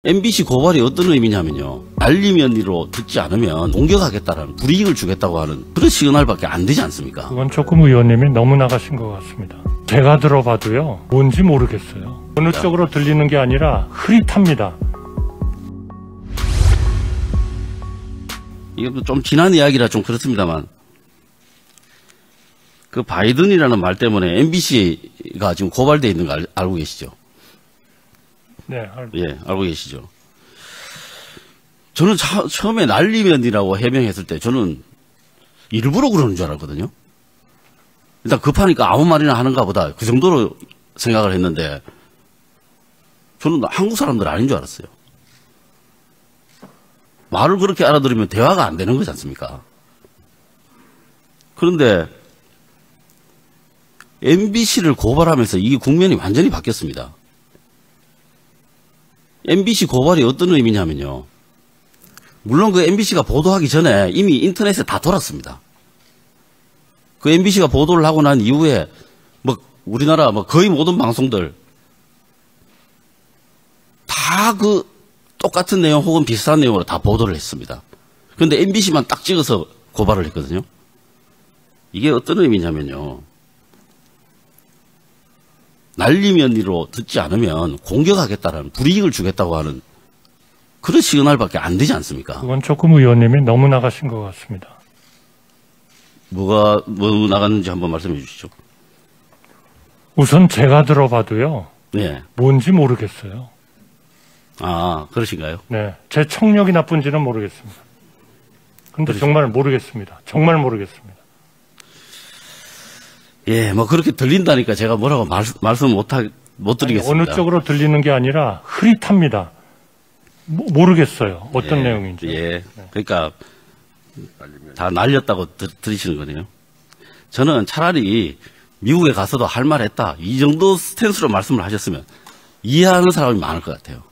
MBC 고발이 어떤 의미냐면요. 알림연리로 듣지 않으면 공격하겠다라는 불이익을 주겠다고 하는 그런 시그널밖에 안 되지 않습니까? 그건 조금 의원님이 너무 나가신 것 같습니다. 제가 들어봐도요. 뭔지 모르겠어요. 어느 쪽으로 들리는 게 아니라 흐릿합니다. 이게 좀 지난 이야기라 좀 그렇습니다만 그 바이든이라는 말 때문에 MBC가 지금 고발되어 있는 거 알고 계시죠? 네, 예, 알고 계시죠? 저는 처음에 날리면이라고 해명했을 때 저는 일부러 그러는 줄 알았거든요. 일단 급하니까 아무 말이나 하는가 보다 그 정도로 생각을 했는데 저는 한국 사람들 아닌 줄 알았어요. 말을 그렇게 알아들으면 대화가 안 되는 거지 않습니까? 그런데 MBC를 고발하면서 이 국면이 완전히 바뀌었습니다. MBC 고발이 어떤 의미냐면요. 물론 그 MBC가 보도하기 전에 이미 인터넷에 다 돌았습니다. 그 MBC가 보도를 하고 난 이후에 우리나라 거의 모든 방송들 다 그 똑같은 내용 혹은 비슷한 내용으로 다 보도를 했습니다. 그런데 MBC만 딱 찍어서 고발을 했거든요. 이게 어떤 의미냐면요. 날리면리로 듣지 않으면 공격하겠다라는 불이익을 주겠다고 하는 그런 시그널밖에 안 되지 않습니까? 그건 조금 의원님이 너무 나가신 것 같습니다. 뭐 나갔는지 한번 말씀해 주시죠. 우선 제가 들어봐도요. 네. 뭔지 모르겠어요. 아, 그러신가요? 네. 제 청력이 나쁜지는 모르겠습니다. 근데 정말 모르겠습니다. 정말 모르겠습니다. 예, 그렇게 들린다니까 제가 뭐라고 말씀 못 드리겠습니다. 어느 쪽으로 들리는 게 아니라 흐릿합니다. 모르겠어요. 어떤 내용인지. 예. 그러니까 다 날렸다고 들으시는 거네요. 저는 차라리 미국에 가서도 할 말 했다. 이 정도 스탠스로 말씀을 하셨으면 이해하는 사람이 많을 것 같아요.